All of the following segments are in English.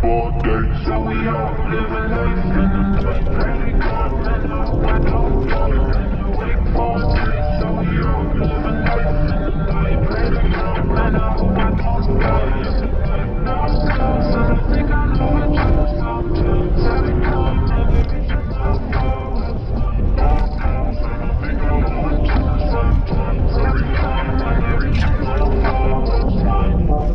all day, so we all living life in the night. Pray to God, man, I hope I don't die. Wait for a day, so we all living life in the night. Pray to God, man, I hope I don't die. No cause, and I think I know what you sometimes. Every time, never reaching my goals. No cause, and I think I know what you sometimes. Every time, never reaching my goals.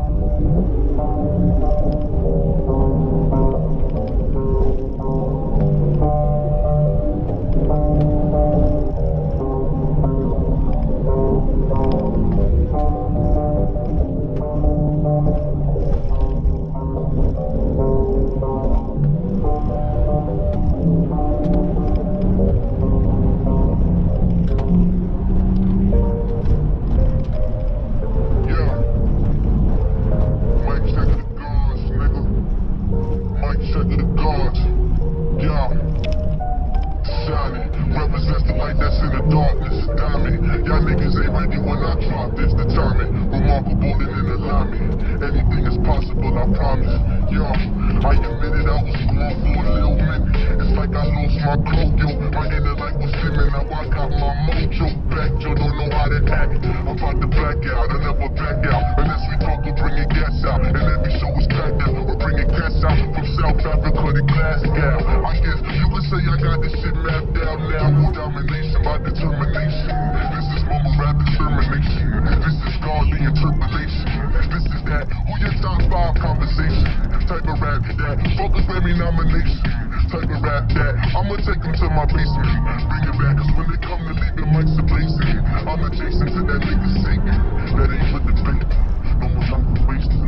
Represents the light that's in the darkness, a diamond. Y'all niggas ain't ready when I drop this, determined, remarkable and in alignment. Anything is possible, I promise. Yo, I admitted I was going for a little minute. It's like I lost my cloak, yo. My inner light was dimming, now I got my mojo back. Yo, don't know how to act. I'm about to black out, I never back out. Unless we talk, we're bringing gas out. And every show is packed out. We're bringing gas out from South Africa to Glasgow. I guess you could say I got this shit mapped out now. More domination by determination. This is mumble rap determination. This is godly interpolation. This is that who your top 5 conversation. Type of rap that fuck a Grammy nomination. Type of rap that I'ma take them to my basement. Bring it back, cause when they come to leave the mics are blazing. I'm adjacent to that nigga singing. That ain't for debate. No more time for wasting.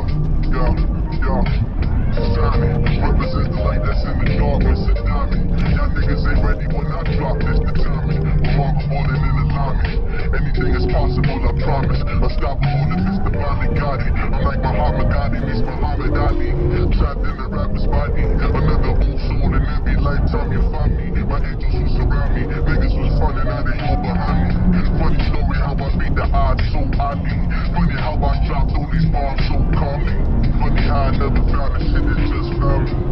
Yo. Shining, represents the light that's in the darkness, a diamond. Y'all niggas ain't ready when I drop this, determined, remarkable and in alignment. Anything is possible, I promise. Unstoppable if it's the body got it. I'm like Muhammad Ghani meets Muhammad Ali. Trapped in the rapper's body. Another old soul in every lifetime you find me. My angels who surround me. Niggas was running out, they all behind me. Funny story how I beat the odds so oddly. Funny how I dropped all these bombs so calmly. Funny how I never found a shit that just found me.